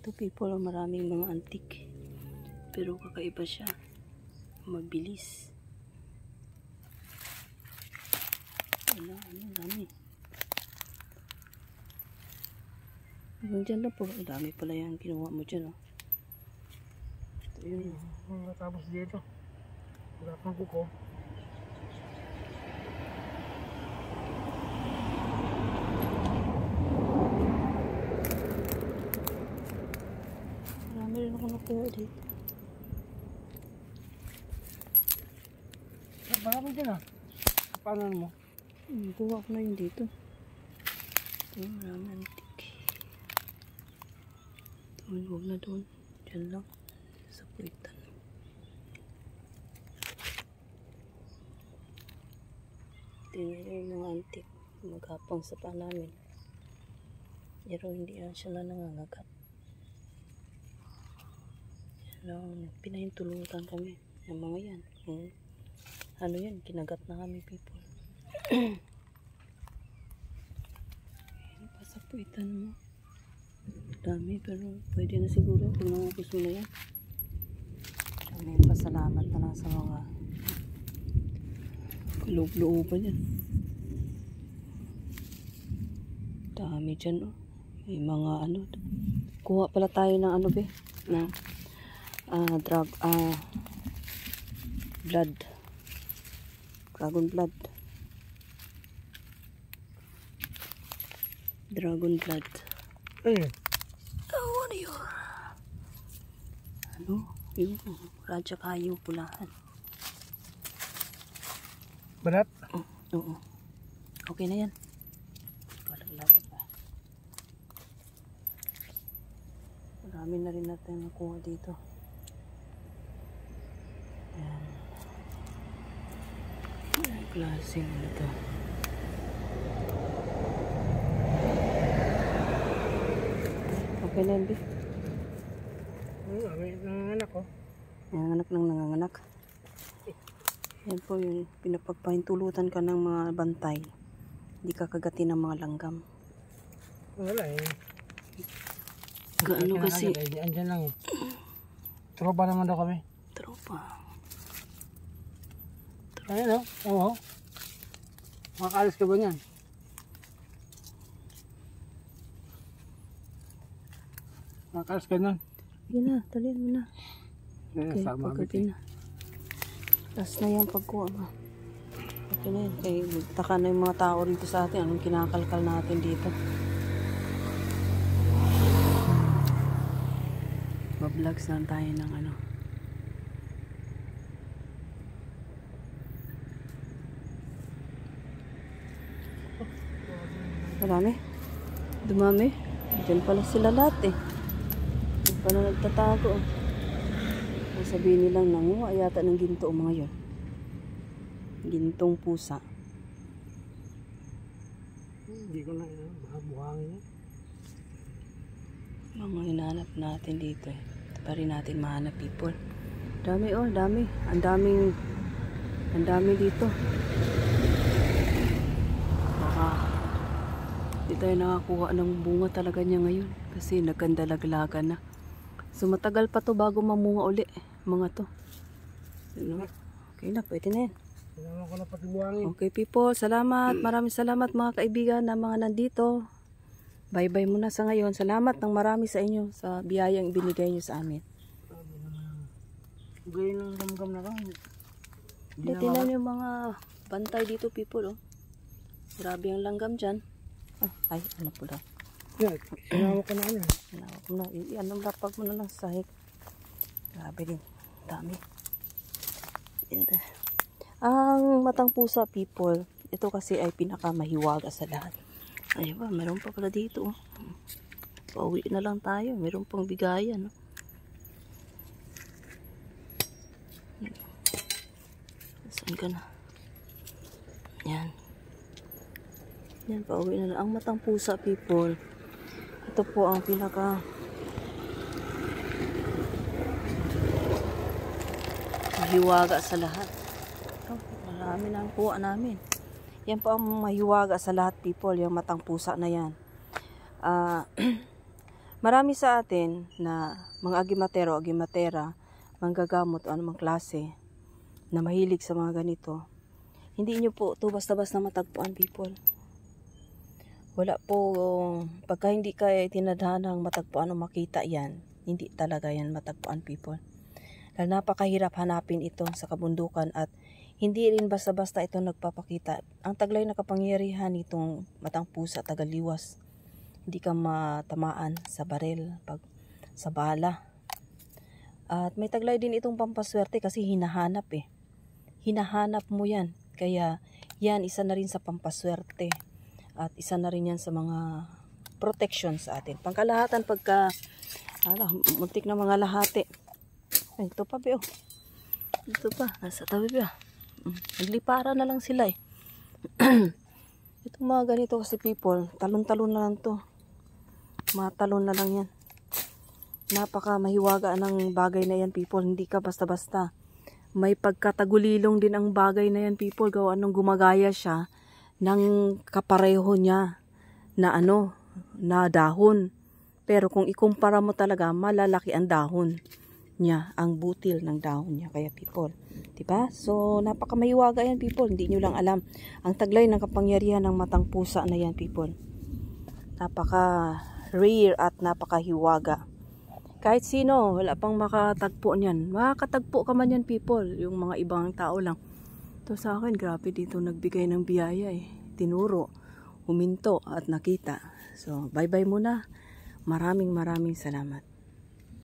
Ito people, maraming mga antik. Pero kakaiba siya. Mabilis. Wala, dami. Hanggang dyan lang po. Dami pala yung kinuha mo dyan. Oh. Ito yun. Tapos dito. Wala pang kuko. Marami rin ako nakuha dito. Marami dyan ah. Paano mo? Kuha ko na yun dito. Ito yung marami antik. Doon, huwag na doon. Diyan lang. Sa puwitan. Tingnan yung mga antik. Maghapang sa pa namin. Pero hindi yan siya na nangangagat. Yan, pinahintulutan kami ng mga yan. Ano yan, kinagat na kami people. Pasapuitan mo. Dami pero pwede na siguro kung nangupos mo na yan. Kami pasalamat na lang sa mga loob-looban yan. Dami dyan oh. May mga ano. Kuha pala tayo ng ano be. Na blood. Dragon blood. Dragon blood. Oh, ano yun? Ano? Yung Raja Kayo pulahan. Balat? Oo. Okay na yan. Palaglagan pa. Marami na rin natin nakuha dito. Ayan. Ayan, klaseng ano to. Okay na yun, Bi. May nanganak ko. Nanganganak ng nanganganak. Yan po yun. Pinapagpahintulutan ka ng mga bantay. Hindi ka kagatin ng mga langgam. Wala eh. Gaano kasi? Andyan lang eh. Tropa naman daw kami. Tropa. Ayun o. Oo. Makakalis ka ba niyan? Makakalis ka niyan? Sige na, talian mo na. Okay, pagkabi na. Last na yung pagkuha mo. Okay na yun. Kaya magtaka na yung mga tao rito sa atin. Anong kinakalkal natin dito. Bablogs lang tayo ng ano. Marami. Dumami. Diyan pala sila lahat eh. Diyan pala nagtatago. Sabihin nilang nanguha yata ng ginto o mga yun. Gintong pusa. Hindi ko na baka buhangin yun. Mga hinahanap natin dito eh. Pa rin natin mahanap people. Dami oh, dami. Ang dami dito. Baka di tayo nakakuha ng bunga talaga niya ngayon. Kasi nagkandalaglagan na. So matagal pa to bago mamunga uli. Mga to. Okay na, pwede na yan. Kailangan ko na pati buhangin. Okay people, salamat. Maraming salamat mga kaibigan na mga nandito. Bye-bye muna sa ngayon. Salamat ng marami sa inyo sa biyayang ibinigay nyo sa amin. Gayon ng gamgam na lang. Tinan yung mga bantay dito people. Oh. Grabe ang langgam dyan. Ay, ano po daw. Yeah, sinawak ko na ano. Sinawak mo na. Anong lapag mo na lang sa sahig. Grabe din. Dami. Yan. Ang matang pusa people. Ito kasi ay pinakamahiwaga sa lahat. Ay ba, meron pa pala dito. Oh. Pauwi na lang tayo. Meron pang bigayan. Oh. Saan ka na? Yan. Yan, pauwi na lang. Ang matang pusa people. Ito po ang pinaka mahiwaga sa lahat. Oh, marami na ang kuha namin. Yan po ang mahiwaga sa lahat people. Yung matang pusa na yan. Marami sa atin na mga agimatero, agimatera, manggagamot o anumang klase na mahilig sa mga ganito. Hindi nyo po ito basta-basta matagpuan, people. Wala po, pagka hindi kayo tinadhanang matagpuan o makita yan, hindi talaga yan matagpuan, people. Dahil napakahirap hanapin ito sa kabundukan at hindi rin basta-basta ito nagpapakita. Ang taglay na kapangyarihan nitong matang pusa, tagaliwas. Hindi ka matamaan sa baril, sa bala. At may taglay din itong pampaswerte kasi hinahanap eh. Hinahanap mo yan. Kaya yan, isa na rin sa pampaswerte. At isa na rin yan sa mga protection sa atin. Pangkalahatan pagka, muntik na mga lahati. Ay, ito pa ba? Ito pa, nasa tabi ba? Naglipara na lang sila eh. Itong mga ganito kasi people, talon-talon na lang to. Matalon na lang yan. Napaka mahiwaga ng bagay na yan, people. Hindi ka basta-basta. May pagkatagulilong din ang bagay na yan, people. Gawa nung gumagaya siya ng kapareho niya na na dahon. Pero kung ikumpara mo talaga, malalaki ang dahon niya, ang butil ng dahon niya. Kaya people, diba? So napaka mahiwaga yan, people. Hindi nyo lang alam ang taglay ng kapangyarihan ng matang pusa na yan, people. Napaka rare at napakahiwaga. Kahit sino, wala pang makatagpo niyan. Makakatagpo ka man yan, people. Yung mga ibang tao lang. Ito sa akin, grabe dito nagbigay ng biyaya eh. Tinuro, huminto at nakita. So bye bye muna. Maraming salamat.